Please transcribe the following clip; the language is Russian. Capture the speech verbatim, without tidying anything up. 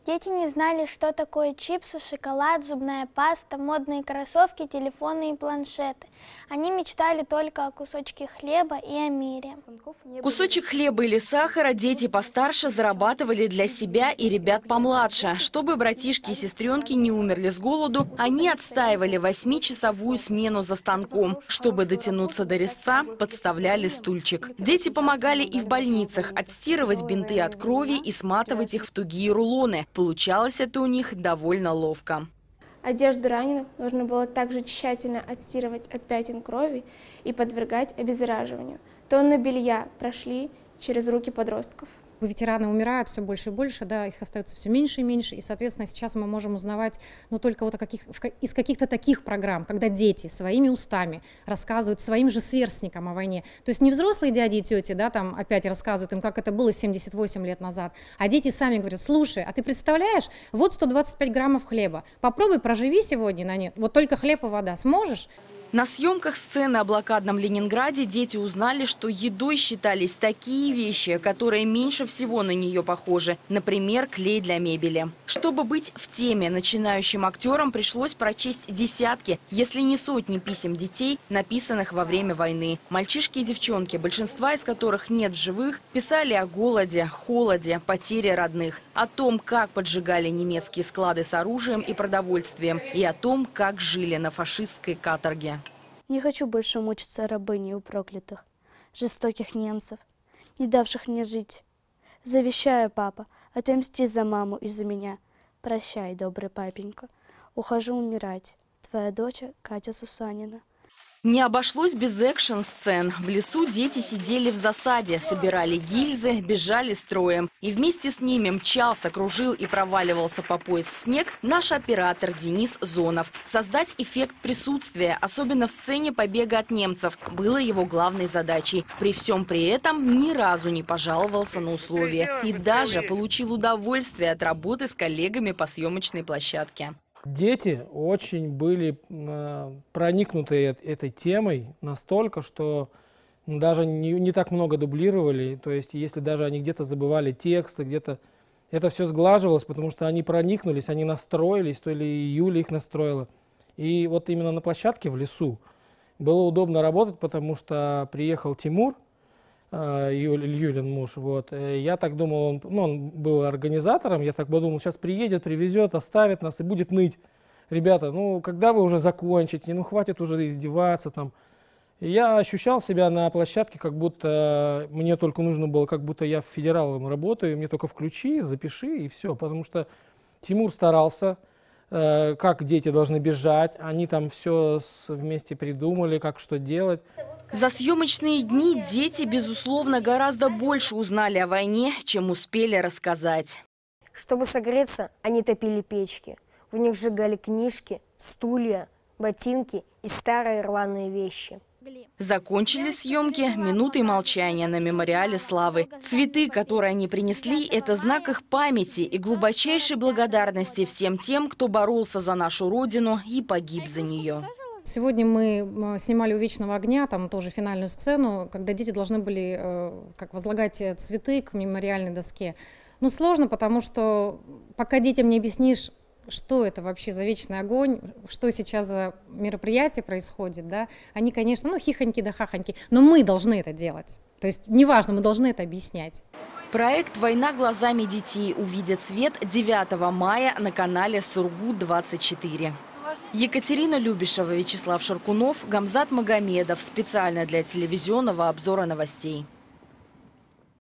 Дети не знали, что такое чипсы, шоколад, зубная паста, модные кроссовки, телефоны и планшеты. Они мечтали только о кусочке хлеба и о мире. Кусочек хлеба или сахара дети постарше зарабатывали для себя и ребят помладше. Чтобы братишки и сестренки не умерли с голоду, они отстаивали восьмичасовую смену за станком. Чтобы дотянуться до резца, подставляли стульчик. Дети помогали и в больницах отстирывать бинты от крови и сматывать их в тугие рулоны. Получалось это у них довольно ловко. Одежду раненых нужно было также тщательно отстирывать от пятен крови и подвергать обеззараживанию. Тонны белья прошли через руки подростков. Ветераны умирают все больше и больше, да, их остается все меньше и меньше, и, соответственно, сейчас мы можем узнавать, ну, только вот о каких, из каких-то таких программ, когда дети своими устами рассказывают своим же сверстникам о войне. То есть не взрослые дяди и тети, да, там опять рассказывают им, как это было семьдесят восемь лет назад, а дети сами говорят: слушай, а ты представляешь, вот сто двадцать пять граммов хлеба, попробуй проживи сегодня на нет, вот только хлеб и вода, сможешь? На съемках сцены о блокадном Ленинграде дети узнали, что едой считались такие вещи, которые меньше всего на нее похожи. Например, клей для мебели. Чтобы быть в теме, начинающим актерам пришлось прочесть десятки, если не сотни писем детей, написанных во время войны. Мальчишки и девчонки, большинства из которых нет в живых, писали о голоде, холоде, потере родных, о том, как поджигали немецкие склады с оружием и продовольствием, и о том, как жили на фашистской каторге. Не хочу больше мучиться рабыней у проклятых, жестоких немцев, не давших мне жить. Завещаю, папа, отомсти за маму и за меня. Прощай, добрый папенька, ухожу умирать. Твоя дочь Катя Сусанина. Не обошлось без экшн-сцен. В лесу дети сидели в засаде, собирали гильзы, бежали строем. И вместе с ними мчался, кружил и проваливался по пояс в снег наш оператор Денис Зонов. Создать эффект присутствия, особенно в сцене побега от немцев, было его главной задачей. При всем при этом ни разу не пожаловался на условия. И даже получил удовольствие от работы с коллегами по съемочной площадке. Дети очень были э, проникнуты этой темой настолько, что даже не, не так много дублировали. То есть если даже они где-то забывали тексты, где-то это все сглаживалось, потому что они проникнулись, они настроились, то ли Юля их настроила. И вот именно на площадке в лесу было удобно работать, потому что приехал Тимур, Юль, Юлин муж, вот. Я так думал, он, ну, он был организатором, я так подумал, сейчас приедет, привезет, оставит нас и будет ныть. Ребята, ну, когда вы уже закончите, ну, хватит уже издеваться там. И я ощущал себя на площадке, как будто мне только нужно было, как будто я федералом работаю, мне только включи, запиши и все, потому что Тимур старался, э, как дети должны бежать, они там все вместе придумали, как что делать. За съемочные дни дети, безусловно, гораздо больше узнали о войне, чем успели рассказать. Чтобы согреться, они топили печки. В них сжигали книжки, стулья, ботинки и старые рваные вещи. Закончились съемки минутой молчания на мемориале славы. Цветы, которые они принесли, это знак их памяти и глубочайшей благодарности всем тем, кто боролся за нашу Родину и погиб за нее. Сегодня мы снимали «У вечного огня», там тоже финальную сцену, когда дети должны были э, как возлагать цветы к мемориальной доске. Ну, сложно, потому что пока детям не объяснишь, что это вообще за вечный огонь, что сейчас за мероприятие происходит, да, они, конечно, ну, хихоньки да хахоньки, но мы должны это делать. То есть, неважно, мы должны это объяснять. Проект «Война глазами детей» увидит свет девятого мая на канале Сургут двадцать четыре. Екатерина Любишева, Вячеслав Шаркунов, Гамзат Магомедов. Специально для телевизионного обзора новостей.